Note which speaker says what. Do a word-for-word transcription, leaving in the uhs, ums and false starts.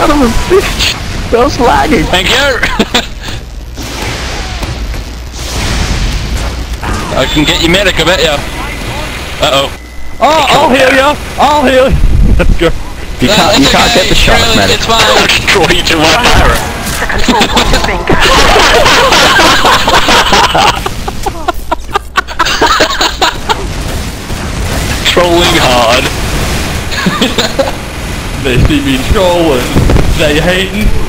Speaker 1: son of a bitch! Bill's lagging!
Speaker 2: Thank you! I can get you medic, I bet ya. Uh-oh.
Speaker 3: Oh, I'll heal ya! I'll heal ya! Let's go.
Speaker 1: You can't, you can't get the shot,
Speaker 2: really,
Speaker 1: medic.
Speaker 2: It's fine. I'll control you to one pirate.
Speaker 4: The control point is being captured.
Speaker 2: Trolling hard.
Speaker 3: They see me trolling. They hating.